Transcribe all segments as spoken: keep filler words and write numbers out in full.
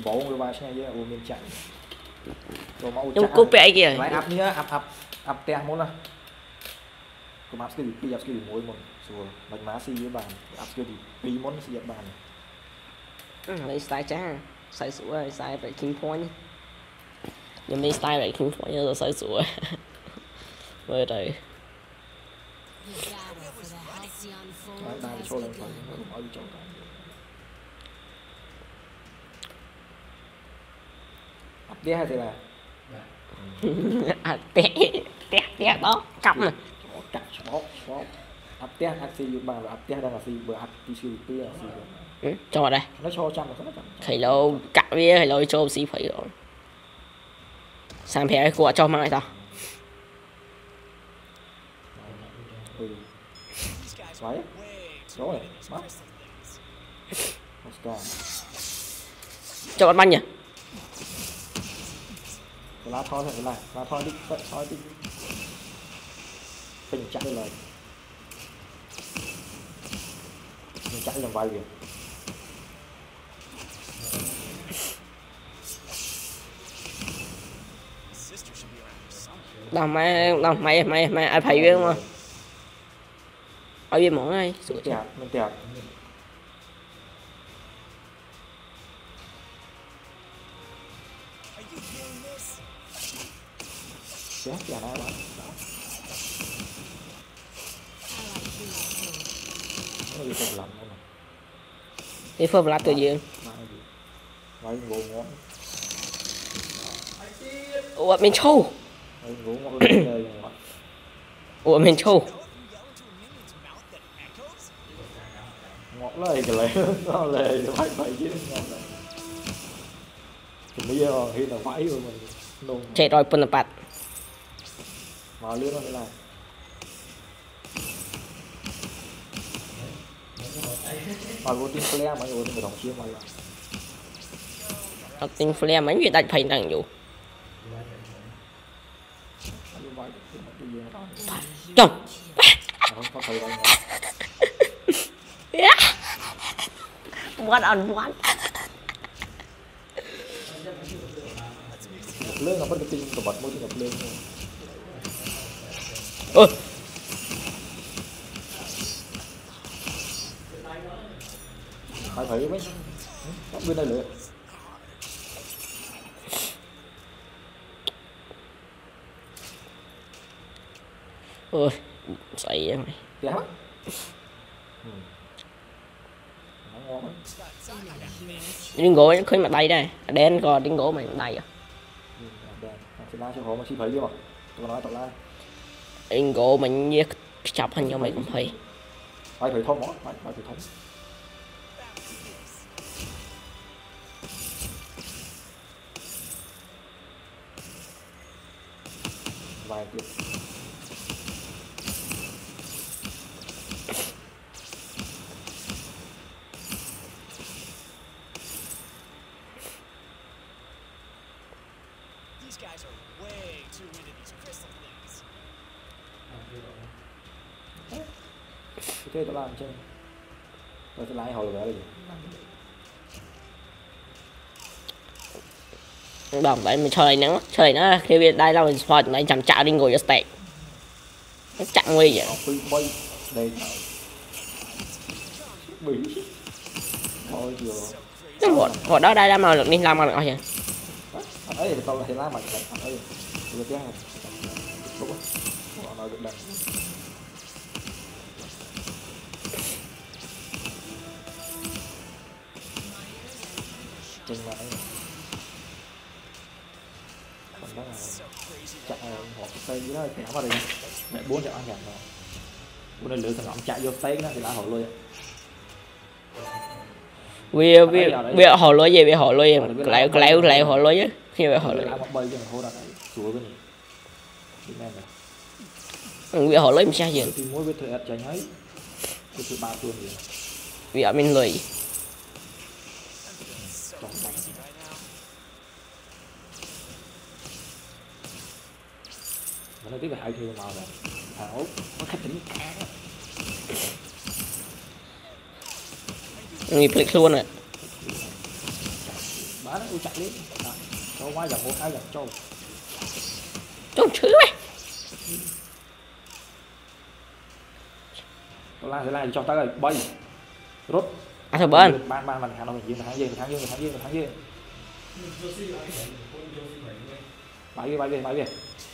bố người ba xe với ô miền chạy rồi máu nhưng cô bé kìa lại áp nhá áp áp áp te muốn là cô áp skill đi áp skill mỗi một rồi bạch má si với bàn áp skill đi bí muốn si bàn lấy style cha sai sủa sai phải king point nhưng mấy style phải king point rồi sai sủa với đây ta cho lên phần ở chỗ áp te hay là à té té té đó cắm này cắt spot spot áp te áp si với bàn và áp te đang là si vừa áp si siêu tia si cho vào đây nó cho trăm nó thầy lâu cắt với thầy lâu cho xí phải rồi sang phe của cho mai tao Đấy, rồi, bắt Oscar cho bạn banh nhỉ lá thôi thôi lại lá thôi đi vậy thôi đi mình chạy lời mình chạy làm vài việc đâu mày đâu mày mày mày ai phải biết mà ở bên món này mình tẹt mình tẹt chết nhà này đó nó bị tụt lạnh luôn này đi phơi lát tự nhiên vậy ngủ ngon ủa mình trâu ngủ ngon lên ủa mình trâu ngọt lời cái lời nó lời phải phải chứ ngọt này thì bây giờ khi nào phải rồi mình nôn chạy rồi phân bạt mà lưới nó thế này mà vô tin flare mà vô tin đồng chiêu mà là học tinh flare mấy người ta phải đangอยู่chồng có thời gian what on what lưới nó có cái tin của bật môi trên gặp lưới ôi phải thấy mấy có bên đây lửa ôi sậy vậy mày dạ ngon điên gỗ khơi mặt đây đây đen còn điên gỗ mày đây à chị la cho họ mà chị thấy chưa mà tôi nói tao la điên gỗ mình như chọc hình cho mày cũng thấy phải thử thông món phải phải thử thông vàiទៀតthế tôi làm chứ tôi sẽ lái hồi rồi gì đồng vậy mình chơi nắng chơi nó khi biết đây là mình sport này chậm chạp đi ngồi cho tệ nó chặn nguy vậy đây bị thôi vừa cái bộ bộ đó đây là màu được đi làm mà được vậy ấy thì tao sẽ lá mà ấy vừa tiếng này đúng không nói được đây chừng lại còn đó là chạy một cây dưới đó kéo vào đây mẹ bốn chạy ăn nhặt rồi bữa nay lựa thằng ông chạy vô tay nó thì đã hồi luôn vì vì vì họ lôi gì vì họ lôi lại lại lại họ lôi á khi mà họ lôi vì họ lôi mình sao vậy vì ở mình lười nó biết là hai thương màu rồi thằng Úc nó khách tính người click luôn rồi bán nó chạy lên cho qua dòng một hai dòng cho Trông chứ mày. la thế này cho ta rồi bay rút À thôi bên ban ban mình hàng nó mình dương thắng dương thắng dương thắng dương thắng dương bay đi bay đi bay đi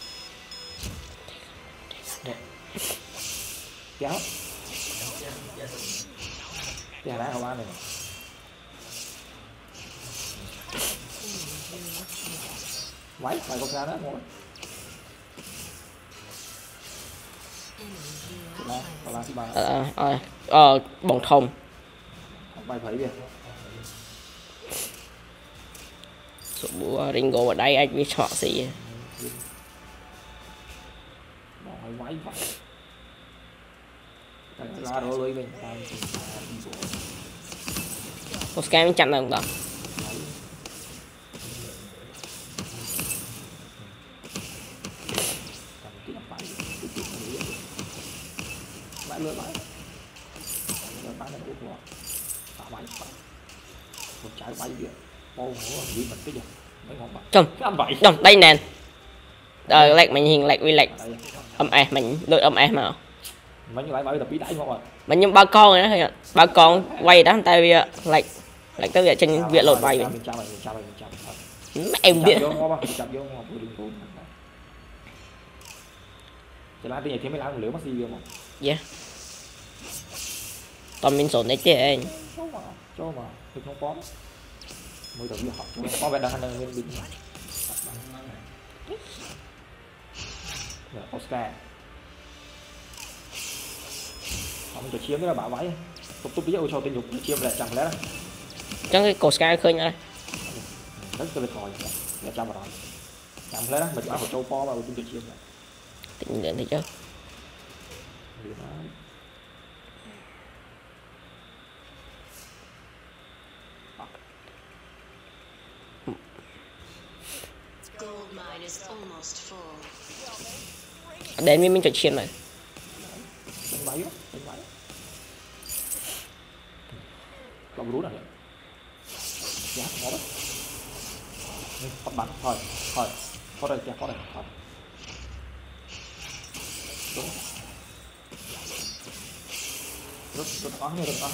kéo kéo đá không ăn này váy phải có ra đó ngồi ờ ờ ờ bóng thông bay phải đi số búa Ringo ở đây anh biết họ gì váy phải ra đó lưới mình có scam mình chặn được không lại lưới lại bán này cũng ngon phá máy một trái bay biển ô gì mình cái gì mấy ngon bạn chồng cái âm vậy chồng đây nè ờ lệch mình hình lệch vi lệch âm e mình lôi âm e mà mấy như lại bay tập bí đáy ngon rồi mình nhưng ba con này đó ba con quay đó tay bia lệch lệch tới trên viện lột bay em biết chỉ là cái gì thì mới làm liều mất gì không yeah toàn mình sổ đấy chứ anh cho mà thì không có mới đầu đi học có vẻ đang đang lên bình Oscar không cho chiếm cái là bảo váy tục tục bây giờ cho tình dục chiếm lại chẳng lẽ chẳng cái cổ sky khơi nha rất là còi là chăm vào đó chẳng lẽ đó mình bảo châu po vào tình chiếm lại tình điện thì chứ đến với mình trò chuyện này đánh máy đánh máy lòng rú này giá khó đấy phát bắn thôi thôi có đây có đây thôi đúng rất rất toán như rất toán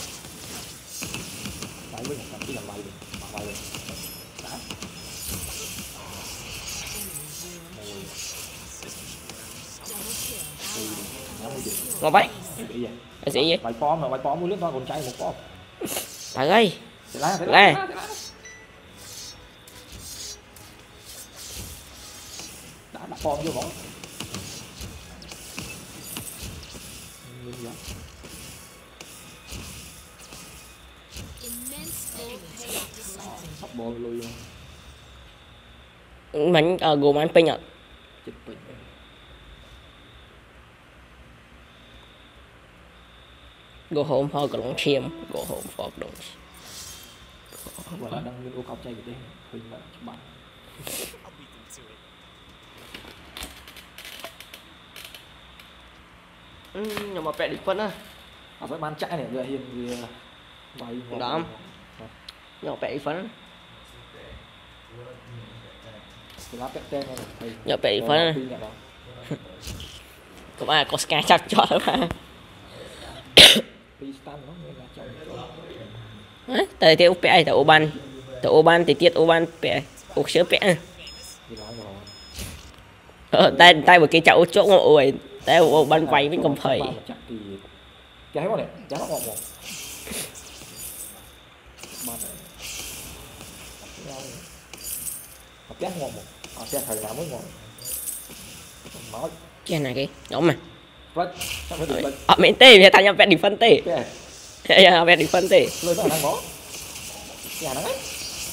máy với một cái là máy đi mà máy đi đã ngon vậy cái gì bài pom mà bài pom mua lướt con còn trai một pom phải ơi lá đây đã đặt pom vô bỏ sắp bò lui mình ở gồm anh pin ạ go home for cái lông chiêm go home for cái gọi là đang yêu cầu chạy cái đấy hình là bạn nhưng mà vẽ đi phân á à phải bán chạy này vừa hiền vừa bay đó nhưng mà vẽ đi phân lá vẽ tên này nhờ vẽ đi phân có ai có sky chắc cho đó mà tại thì úp pẹ tại oban tại oban thì tiết oban pẹ úp sữa pẹ ờ tay tay một cái chậu chỗ ngộ rồi tay oban quay với công phẩy cái này giá nó ngọt ngọt giá ngọt ngọt à giá thời nào mới ngọt nói cái này cái nhóm mà ở à, mình tê thì ta nhập vẹn đi phân tê ya vẹn đi phân tê lôi nó đang có nhà nó ấy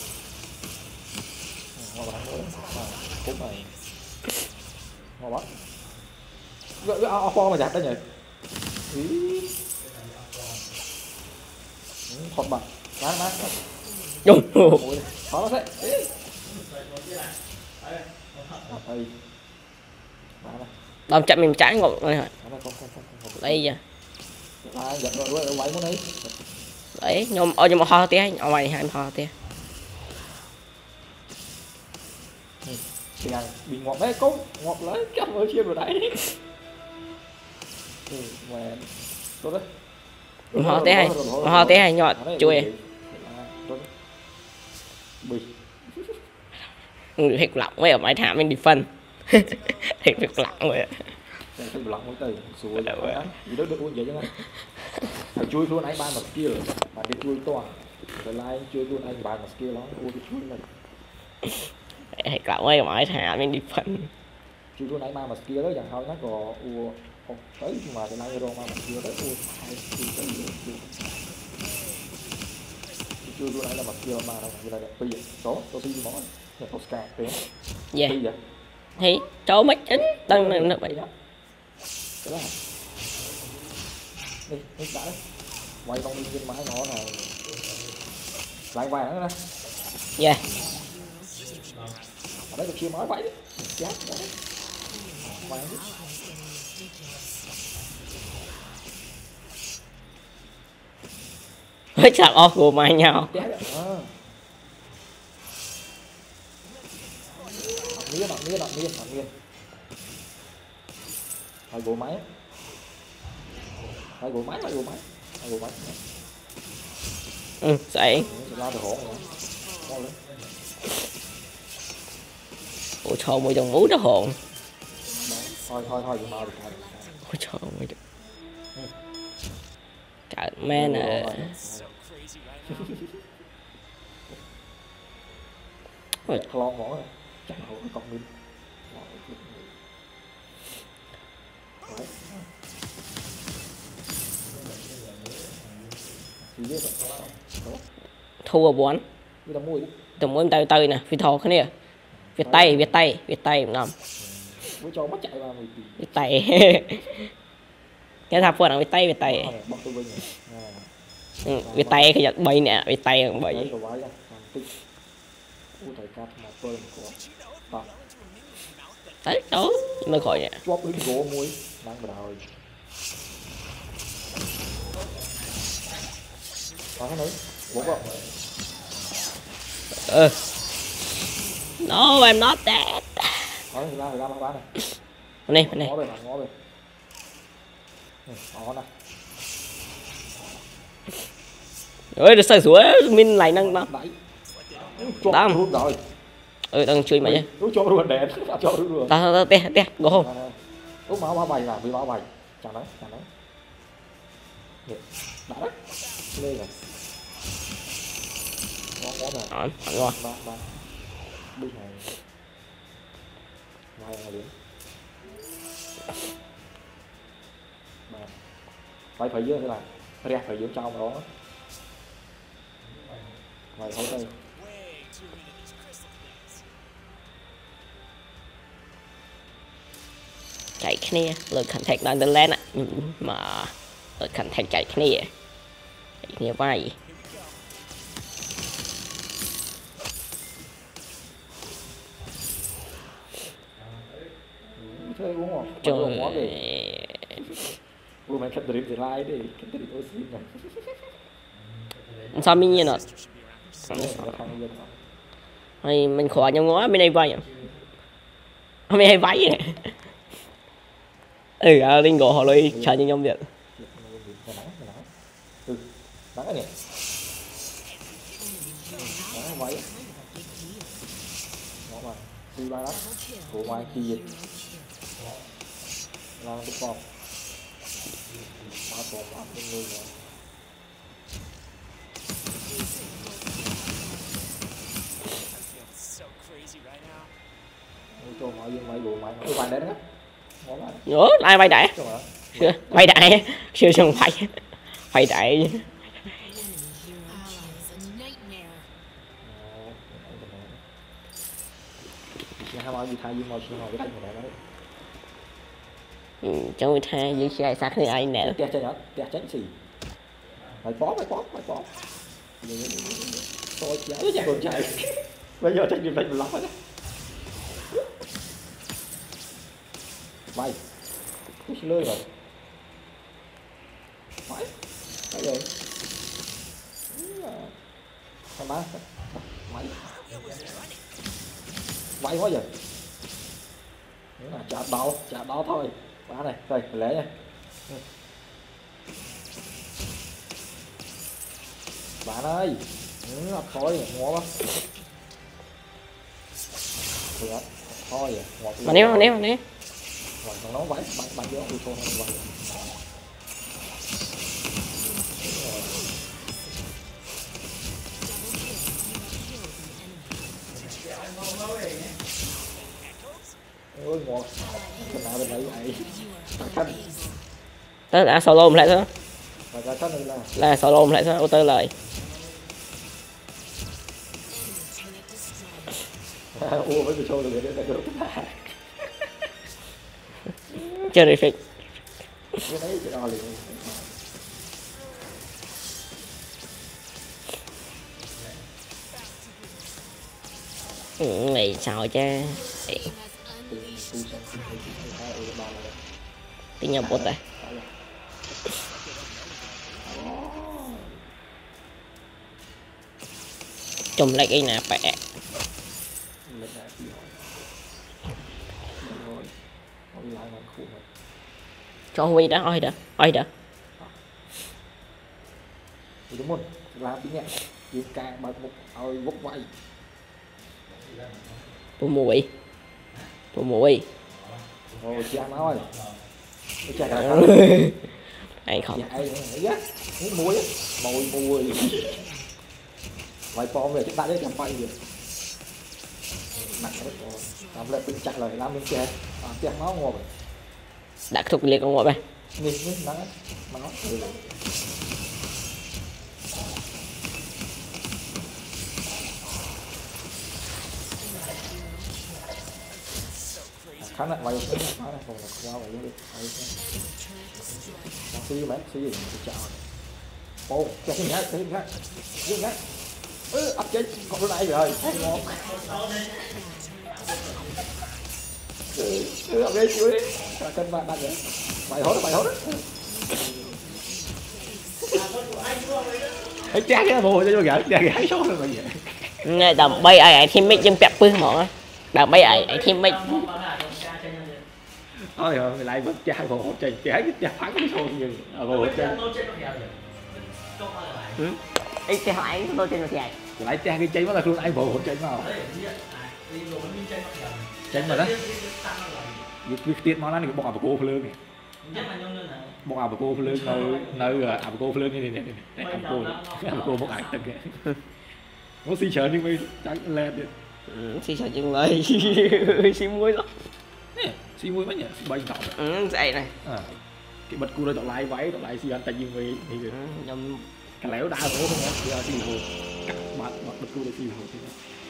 ngon lắm cút này ngon lắm gỡ gỡ ao po mà giặt đấy nhỉ thọt bằng má má đúng khó nó sẽ đâm chậm mình trái ngộ rồi đây giờ đấy nhưng mà nhưng mà ho tía ở ngoài hai ho tía tiền bị ngọt đấy cũng ngọt lấy cảm ơn chia vào đấy mẹ tốt đấy họ té hay họ té hay nhọt chui người hết lỏng vậy ở máy thảm mình đi phân hết việc lỏng vậy cái lỏng mới từ xuống gì đó được uống vậy chứ anh chui luôn anh ban một kia rồi bạn đi chui to rồi lại chui luôn anh ban một kia nó uống cái chui này hết lỏng vậy ở máy thảm mình đi phân chui luôn anh ban một kia đó chẳng thôi nó có uống tới mà cái này rồi mà một kia tới uống hai tới chui luôn anh là một kia mà đâu như là bây giờ số số gì món này có scan tiền dạ thì chỗ mấy chín tân này nó vậy đó cái đó đi đi đã đấy quay con đi trên máy nó này lại vài nữa nè dạ ở đây được chia nói vậy chết đấy vài với chạm off của mày nhau mía nặng mía nặng mía nặng mía hai bộ máy hai bộ máy hai bộ máy hai bộ máy ừ dậy ra được hổ rồi ủa cho mày đồng mũ đó hồn thôi thôi thôi mau được ủa cho mày được trời mẹ nè lon mỏ chắc hổ còn mình thua bốn tụi muốn tay tay nè phi thò cái này việt tay việt tay việt tay nằm cho mất chạy vào việt tay cái thằng phun việt tay việt tay việt tay cái giật bay nè việt tay bay đấy đó nó khỏi nè ừ. No, I'm not dead. Này, này. Ơi, được sợi xuống min lại nâng nó. Đâm. Ừ, đang chui mày. Nó cho luôn đèn, cho luôn. Ta ta te te, go. Úp máu máu bay là bị máu bay. Chẳng đấy, chẳng đấy. Đã đấy. Lên rồi. Ngon ngon rồi. Ngon, ngon. Ba ba. Đi này. Ngay ngay đến. Ba. Phải phải dưới thế này. Ra phải dưới trong đó. Rồi thôi đây. Chạy kia, lực khẩn thạch đang lên ạ. Mà lực khẩn thạch chạy kia. Chạy kia vai. Chơi uống ngọt. Trời. Ủa mày cắt drip thì like đi, cắt drip oxy này. Sao mình nhìn ạ? Mày mình khỏi nhau ngó bên đây vai à? Mày hay váy này. Ừ, à, linh gỗ họ lấy trả cho nhóm Việt. Ừ, nắng cái này. Nắng váy. Nó mà, đi ba lắm. Của ngoài kia dịch. Nó đúng không? Má tổ má bên người rồi. Cho mọi người mọi người mọi người đến á. Nữa, ai bay đại? Bay đại. Siêu sừng bay. Bay đại. Ừ, cho người ta giữ xe sát người ai nè. Tè chơi nhở, tè tránh xì. Phải bó, phải bó, phải bó. Tôi chéo chắc còn chạy. Bây giờ tránh đi phải lắm rồi đó. Mày cái lơi rồi phải cái gì con má mày vay quá giờ. Nếu là chả đó chả đó thôi. Quá này rồi lễ nha. Bạn ơi, ừ, thôi ngộ quá. Thôi ngọt. Mà nếu mà nếu mà nếu rồi còn nó vãi bạn bạn vô thì thôi không vậy. Ôi ngọt. Cái nào bên đây vậy? Canh. tới đã solo lại thôi. Và ra cái này là Là solo lại thôi, ô tơ lời. ua với cái show được để được. Cherry Fix. Cái đấy cái đo liền. Ừ, mày sao chứ. Tiếng nhau bột à. Chùm lại cái nè bẹ. Cho Huy đã oi đã oi đã. Đúng không? Làm tí nhẹ. Đi ca bật một oi vốc vay. Bù mùi. Bù mùi. Ôi chị ăn nói. Cái chả Anh không. ai á. Muốn muối á. Mùi mùi. Vài con về chúng ta đấy chẳng phải được. Nặng hết rồi. Làm lại tự chặt lời làm lên chè. À chè nó ngon rồi. Đã thuộc liệt con ngồi đây. Nhìn nhìn nó nó ừ. Khá nặng vậy khá nặng còn là qua vậy đi. Nó xí mấy xí gì mình chào. Ô, cái gì nhá, cái gì nhá. Gì nhá. Ư, ấp chết, con bữa nay rồi. Ngon. Ừ, ấp đây chịu đi. Cân bạn đặt rồi. Mày hốt, mày hốt. Ấy cha cái bộ cho tôi gỡ, cha gái số rồi vậy. Ngay tầm bay ai ai thêm mấy chân pẹp pưng mỏ. Đào bay ai ai thêm mấy. Thôi rồi, mày lại bắt cha bộ hỗ trợ cha cái cha phán cái số như. À bộ hỗ trợ. Ừ. Ý cái hỏi tôi trên một ngày. Lại cha cái cháy nó là luôn ai bộ hỗ trợ nào. Cháy mà đó. Việc tiết món ăn thì bỏ vào cô lương này. Bỏ vào cô lương nơi nơi à cô lương như này này. Ăn cô. Ăn cô một ảnh từng cái. Nó xì chờ nhưng mà chắc lên đi. Ừ, xì sợ chừng lời. Xì muối lắm. Nè, xì muối mấy nhỉ? Xì bay tỏ. Ừ, dậy này. À. Cái bật cu đây tỏ lại váy, tỏ lại xì ăn tại vì vì thì Ừ, nhầm cái léo đau nữa không nhá. Bây giờ xì hồ. Cắt bật bật cu đây xì hồ.